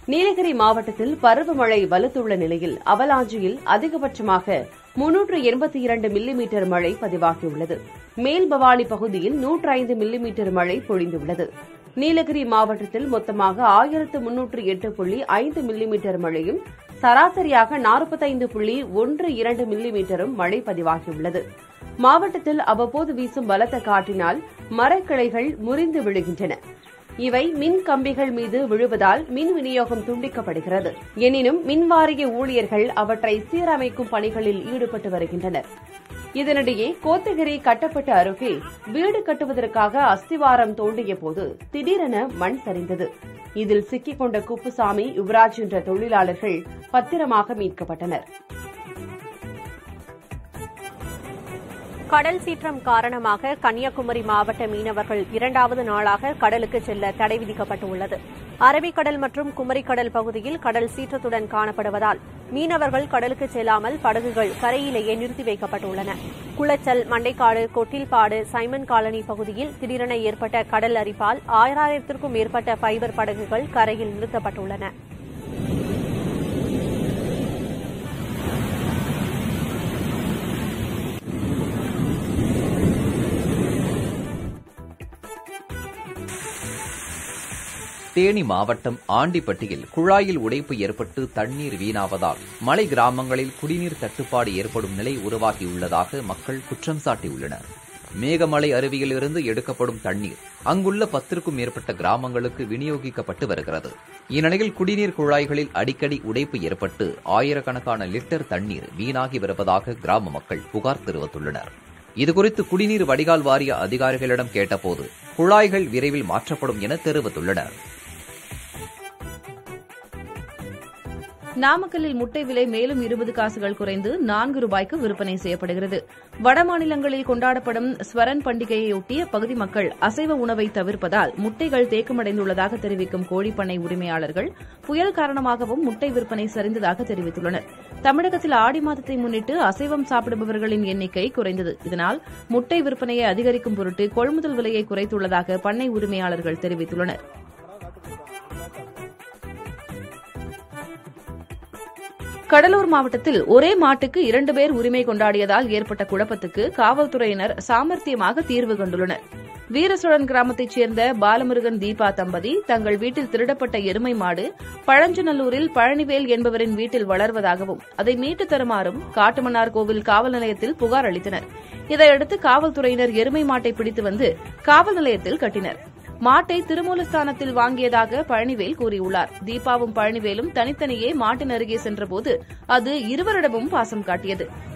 நீலகிரி மாவட்டத்தில் பருவமழை வலுத்துள்ள நிலையில் அவலாஞ்சியில் அதிகபட்சமாக 382 மில்லிமீட்டர் மழை பதிவாகியுள்ளது. மேல் பவானி பகுதியில் 105 மில்லிமீட்டர் மழை பொழிந்துள்ளது. நீலகிரி மாவட்டத்தில் மொத்தமாக 1308.5 மில்லிமீட்டர் மழையும் சராசரியாக 45.12 மில்லிமீட்டரும் மழை பதிவாகியுள்ளது. மாவட்டத்தில் அவ்வப்போது வீசும் பலத்த காற்றினால் மரக்கிளைகள் முறிந்து விழுகின்றன. இவை மின் கம்பிகள் மீது விழுவதால் மின் விநியோகம் துண்டிக்கப்படுகிறது. எனினும் மின்வாரிய ஊழியர்கள் அவற்றை சீரமைக்கும் பணிகளில் ஈடுபட்டு வருகின்றனர். இதனிடையே கோத்தகிரி கட்டப்பட்ட அருகே வீடு கட்டுவதற்காக அஸ்திவாரம் தோண்டிய போது திடீரென மண் சரிந்தது. இதில் சிக்கிக் கொண்ட குப்புசாமி, யுவராஜ் என்ற தொழிலாளர்கள் பத்திரமாக மீட்கப்பட்டனர். கடல் சீற்றம் காரணமாக கன்னியாகுமரி மாவட்ட மீனவர்கள் 2வது நாளாக கடலுக்கு செல்ல தடை விதிக்கப்பட்டுள்ளது. அரபிக்கடல் மற்றும் குமரிக்கடல் பகுதியில் கடல் சீற்றத்துடன் காணப்படுவதால் மீனவர்கள் கடலுக்கு செல்லாமல் படகுகள் கரையிலேயே நிறுத்தி வைக்கப்பட்டுள்ளன. குளச்சல், மண்டைக்காடு, கொட்டில்பாடு, சைமன் காலனி பகுதியில் திடீரென ஏற்பட்ட கடல் அரிப்பால் 1000த்திற்கும் மேற்பட்ட ஃபைபர் படகுகள் கரையில் நிறுத்தப்பட்டுள்ளன. தேனி மாவட்டம் ஆண்டிப்பட்டியில் குழாயில் உடைப்பு ஏற்பட்டு தண்ணீர் வீணாவதால் மலை கிராமங்களில் குடிநீர் தட்டுப்பாடு ஏற்படும் நிலை உருவாகியுள்ளதாக மக்கள் குற்றம் சாட்டியுள்ளனர். மேகமலை அருவியிலிருந்து எடுக்கப்படும் தண்ணீர் அங்குள்ள 10க்கும் மேற்பட்ட கிராமங்களுக்கு விநியோகிக்கப்பட்டு வருகிறது. இந்நிலையில் குடிநீர் குழாய்களில் அடிக்கடி உடைப்பு ஏற்பட்டு ஆயிரக்கணக்கான லிட்டர் தண்ணீர் வீணாகி வருவதாக கிராம மக்கள் புகார் தெரிவித்துள்ளனர். இதுகுறித்து குடிநீர் வடிகால் வாரிய அதிகாரிகளிடம் கேட்டபோது குழாய்கள் விரைவில் மாற்றப்படும் என தெரிவித்துள்ளனர். நாமக்கல்லில் முட்டை விலை மேலும் 20 காசுகள் குறைந்து 4 ரூபாய்க்கு விற்பனை செய்யப்படுகிறது. வடமாநிலங்களில் கொண்டாடப்படும் ஸ்வரன் பண்டிகையையொட்டி அப்பகுதி மக்கள் அசைவ உணவை தவிர்ப்பதால் முட்டைகள் தேக்கமடைந்துள்ளதாக தெரிவிக்கும் கோழிப்பண்ணை உரிமையாளர்கள் புயல் காரணமாகவும் முட்டை விற்பனை சரிந்ததாக தெரிவித்துள்ளனர். தமிழகத்தில் ஆடி மாதத்தை முன்னிட்டு அசைவம் சாப்பிடுபவர்களின் எண்ணிக்கை குறைந்தது. இதனால் முட்டை விற்பனையை அதிகரிக்கும் பொருட்டு கொள்முதல் விலையை குறைத்துள்ளதாக பண்ணை உரிமையாளர்கள் தெரிவித்துள்ளனர். கடலூர் மாவட்டத்தில் ஒரே மாட்டுக்கு 2 பேர் உரிமை கொண்டாடியதால் ஏற்பட்ட குழப்பத்துக்கு காவல்துறையினர் சாமர்த்தியமாக தீர்வு கண்டுள்ளனர். வீரசோழன் கிராமத்தைச் சேர்ந்த பாலமுருகன், தீபா தம்பதி தங்கள் வீட்டில் திருடப்பட்ட எருமை மாடு பழஞ்சநல்லூரில் பழனிவேல் என்பவரின் வீட்டில் வளர்வதாகவும் அதை மீட்டு தருமாறும் காட்டுமன்னார் கோவில் காவல் நிலையத்தில் புகார் அளித்தனர். இதையடுத்து காவல்துறையினர் எருமை மாட்டை பிடித்து வந்து காவல் நிலையத்தில் கட்டினர். மாட்டை திருமூலஸ்தானத்தில் வாங்கியதாக பழனிவேல் கூறியுள்ளார். தீபாவும் பழனிவேலும் தனித்தனியே மாட்டின் அருகே சென்றபோது அது இருவரிடமும் பாசம் காட்டியது.